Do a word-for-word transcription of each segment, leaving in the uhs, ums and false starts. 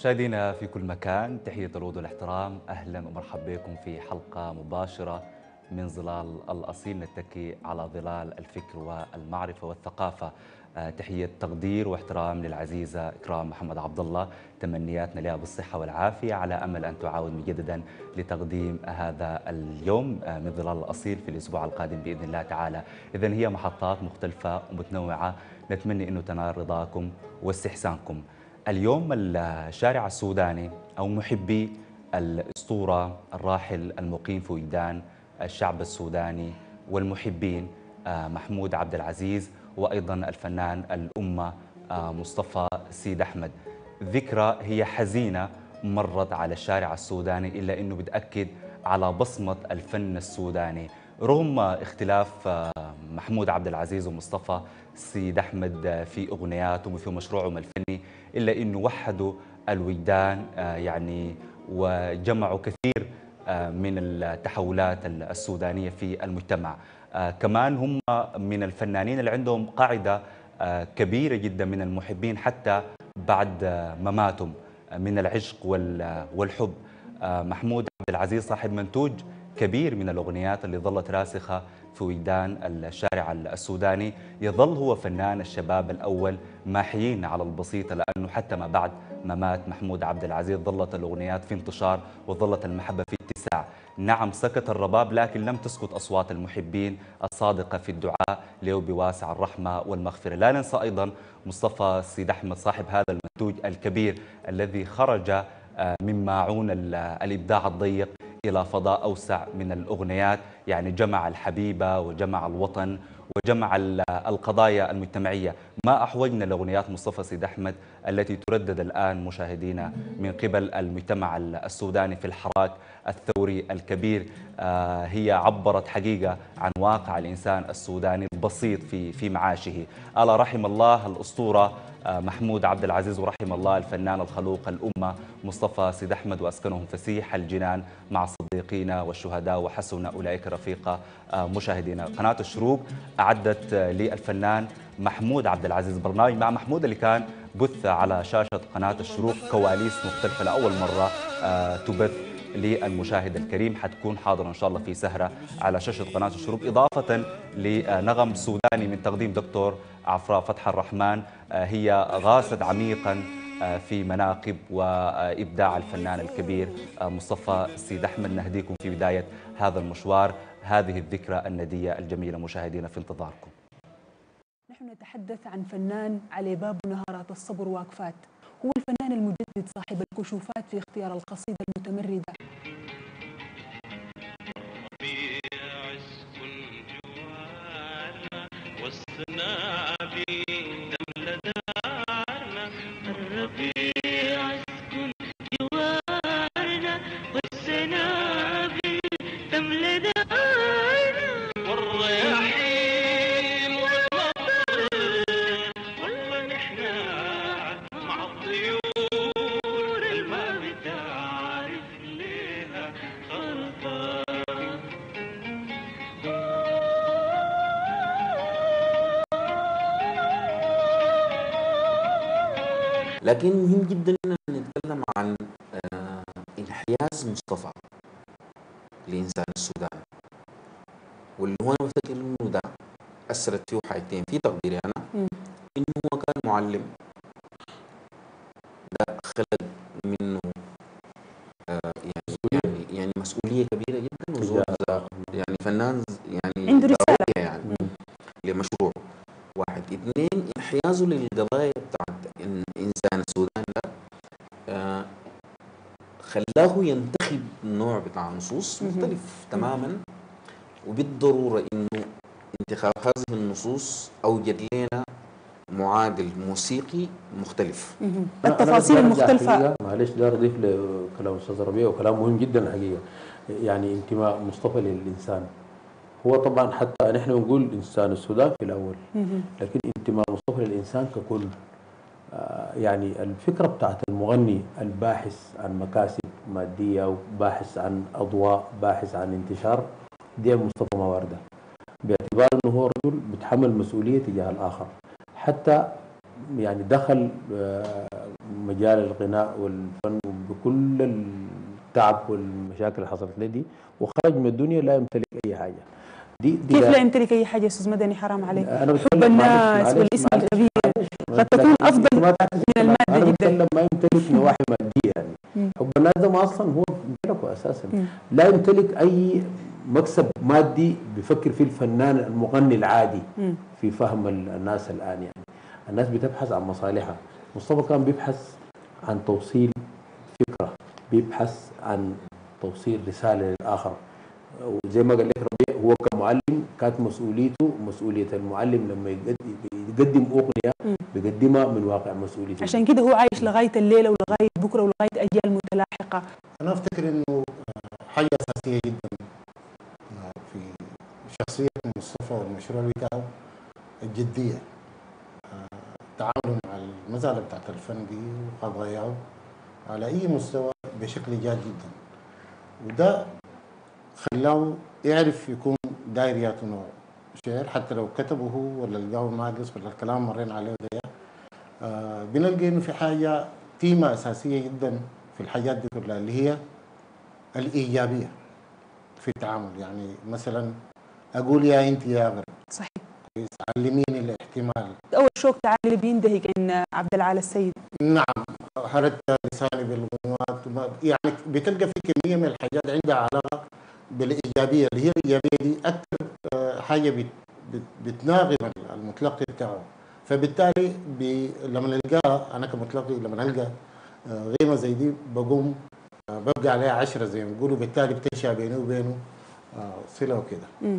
مشاهدينا في كل مكان، تحية الود والاحترام، أهلا ومرحبا بكم في حلقة مباشرة من ظلال الأصيل، نتكي على ظلال الفكر والمعرفة والثقافة. آه، تحية تقدير واحترام للعزيزة إكرام محمد عبد الله، تمنياتنا لها بالصحة والعافية، على أمل أن تعاود مجددا لتقديم هذا اليوم آه، من ظلال الأصيل في الأسبوع القادم بإذن الله تعالى. إذن هي محطات مختلفة ومتنوعة، نتمنى أنه تنال رضاكم واستحسانكم. اليوم الشارع السوداني أو محبي الأسطورة الراحل المقيم في وجدان الشعب السوداني والمحبين آه، محمود عبد العزيز، وأيضا الفنان الأمة آه، مصطفى سيد أحمد. ذكرى هي حزينة مرت على الشارع السوداني، إلا أنه بتأكد على بصمة الفن السوداني. رغم اختلاف آه، محمود عبد العزيز ومصطفى سيد أحمد في أغنياتهم وفي مشروعهم الفني، إلا أنه وحدوا الوجدان آه، يعني وجمعوا كثير آه، من التحولات السودانية في المجتمع. آه، كمان هم من الفنانين اللي عندهم قاعدة آه، كبيرة جدا من المحبين حتى بعد آه، مماتهم، آه، من العشق وال- والحب. آه، محمود عبد العزيز صاحب منتوج كبير من الأغنيات اللي ظلت راسخة في وجدان الشارع السوداني. يظل هو فنان الشباب الأول ماحيين على البسيطة، لأنه حتى ما بعد ما مات محمود عبد العزيز ظلت الأغنيات في انتشار وظلت المحبة في اتساع. نعم سكت الرباب، لكن لم تسكت أصوات المحبين الصادقة في الدعاء له بواسع الرحمة والمغفرة. لا ننسى أيضا مصطفى سيد أحمد صاحب هذا المنتوج الكبير الذي خرج آه، من ماعون ال- الإبداع الضيق إلى فضاء أوسع من الأغنيات، يعني جمع الحبيبة وجمع الوطن وجمع ال- القضايا المجتمعية. ما أحوجنا لأغنيات مصطفى سيد أحمد التي تردد الآن مشاهدينا من قبل المجتمع السوداني في الحراك الثوري الكبير. آه، هي عبرت حقيقة عن واقع الإنسان السوداني البسيط في في معاشه. ألا رحم الله الأسطورة آه، محمود عبد العزيز، ورحم الله الفنان الخلوق الأمة مصطفى سيد أحمد، وأسكنهم فسيح الجنان مع الصديقين والشهداء وحسن أولئك رفيقا. آه، مشاهدينا، قناة الشروق أعدت آه، للفنان محمود عبد العزيز برنامج مع محمود، اللي كان بث على شاشة قناة الشروق كواليس مختلفة لأول مرة آه، تبث للمشاهد الكريم. حتكون حاضرة إن شاء الله في سهرة على شاشة قناة الشروق، إضافة لنغم سوداني من تقديم دكتور عفراء فتح الرحمن. آه، هي غاصت عميقا آه، في مناقب وإبداع الفنان الكبير آه، مصطفى سيد أحمد. نهديكم في بداية هذا المشوار هذه الذكرى الندية الجميلة. مشاهدينا في انتظاركم. نحن نتحدث عن فنان على باب نهارات الصبر واقفات، هو الفنان المجدد صاحب الكشوفات في اختيار القصيدة المتمردة. لكن مهم جدا ان نتكلم عن آه، انحياز مصطفى لإنسان السودان، واللي هو انا بفتكر انه ده اثرت فيه حاجتين في تقديري انا. مم. انه هو كان معلم، ده خلق منه آه، يعني يعني يعني مسؤوليه كبيره جدا، وزول ذا- يعني فنان يعني عنده ذا رسالة. رؤية يعني لمشروع. واحد اثنين، انحيازه للقضايا بتاعت إن انسان السودان ده آه، خلاه ينتخب نوع بتاع نصوص مختلف تماما، وبالضرورة إنه انتخاب هذه النصوص أوجد لنا معادل موسيقي مختلف. مهم. انا انا بس التفاصيل داير ارجع المختلفة. حقيقه، معلش داير اضيف لكلام استاذ ربيع، وكلام مهم جدا حقيقه. يعني انتماء مصطفى للانسان، هو طبعا حتى نحن بنقول انسان السودان في الاول، مهم. لكن انتماء مصطفى للانسان ككل. آه، يعني الفكره بتاعت المغني الباحث عن مكاسب ماديه، وباحث عن اضواء، باحث عن انتشار، دي مصطفى ما وارده، باعتبار انه هو رجل بيتحمل مسؤوليه تجاه الاخر. حتى يعني دخل آه، مجال الغناء والفن بكل التعب والمشاكل اللي حصلت له دي، وخرج من الدنيا لا يمتلك اي حاجه. دي, دي كيف لا يمتلك اي حاجه يا استاذ مدني؟ حرام عليك. أنا حب الناس والاسم الكبير قد تكون افضل من الماده أنا جدا. بتكلم ما يمتلك نواحي ماديه يعني. حب الناس ده ما اصلا هو يمتلكه اساسا. مم. لا يمتلك اي مكسب مادي بيفكر فيه الفنان المغني العادي. مم. في فهم الناس الان يعني الناس بتبحث عن مصالحها. مصطفى كان بيبحث عن توصيل فكره، بيبحث عن توصيل رساله للاخر. وزي ما قال لك ربيع، هو كمعلم كانت مسؤوليته مسؤوليه المعلم لما يقدم, يقدم اغنيه بيقدمها من واقع مسؤوليته. عشان كده هو عايش لغايه الليله ولغايه بكره ولغايه اجيال متلاحقه. انا افتكر انه حاجه اساسيه جدا في شخصيه مصطفى والمشروع بتاعه الجديه، التعامل مع المساله بتاعت الفن دي وقضاياه على اي مستوى بشكل جاد جدا، وده خلاه يعرف يكون داير ياتو نوع شعر حتى لو كتبه هو ولا لقاه ناقص ولا الكلام مرينا عليه ده. آه بنلقى انه في حاجه تيمه اساسيه جدا في الحاجات دي كلها اللي هي الايجابيه في التعامل. يعني مثلا اقول يا انت يا غرب، صحيح، علميني الاحتمال. اول شوق تعالي اللي بيندهك ان عبد العال السيد. نعم، هردت لساني بالغنوات. يعني بتلقى في كميه من الحاجات عندها علاقه بالايجابيه، اللي هي الايجابيه دي اكثر حاجه بت بتناغم المتلقي بتاعه. فبالتالي لما نلقاها انا كمتلقي، لما نلقى غيمه زي دي بقوم ببقى عليها عشرة زي ما بيقولوا، بالتالي بتنشا بيني وبينه صله وكده.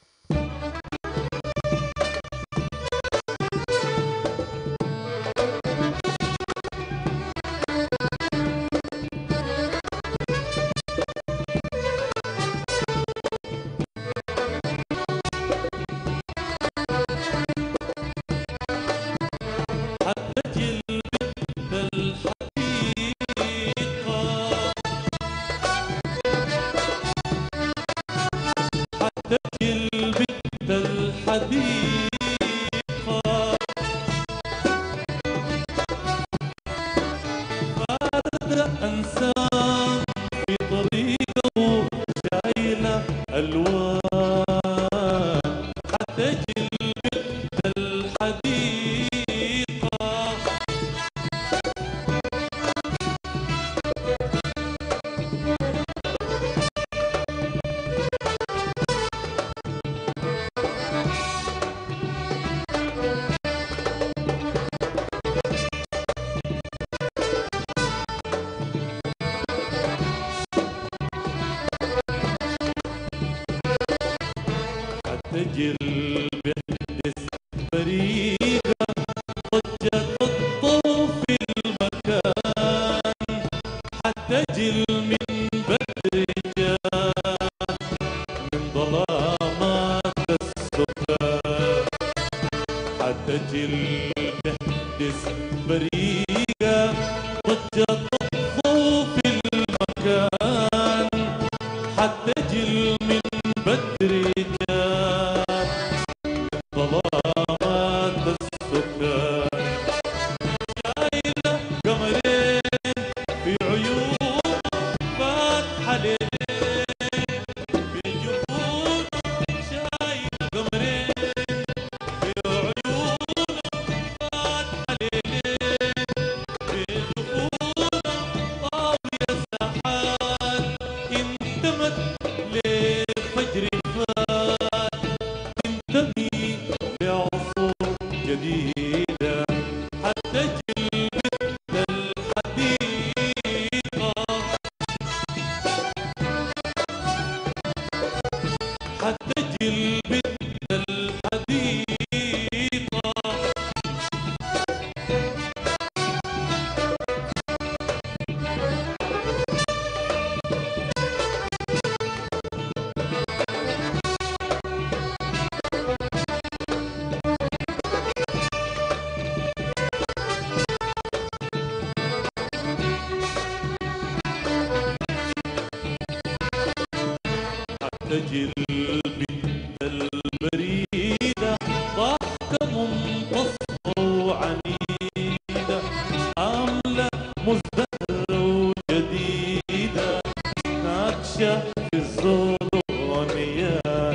تجي البنت البريدة ضحكة منتصفة وعنيدة، عاملة ناتشة في الظلميات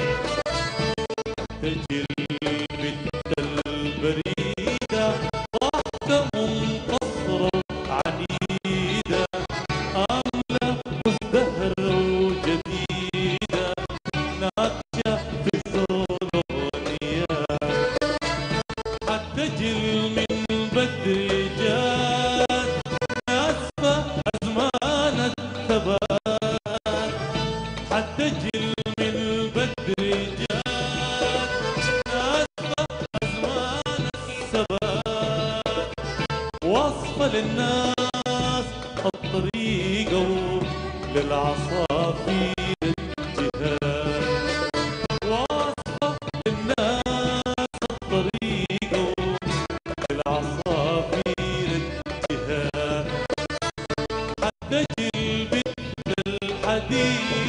تجي البت البريدة واحدة منتصرة عنيدة عاملة مزدهر وجديدة ناتشة في الظلميات حتجي من بدري جات ناسفة أزمان الثبات حتجي من بدري جات ناسفة أزمان الثبات واصفة للناس الطريقة للعصافير الجهاد واصفة للناس الطريقة للعصافير الجهاد حتجي البت الحديد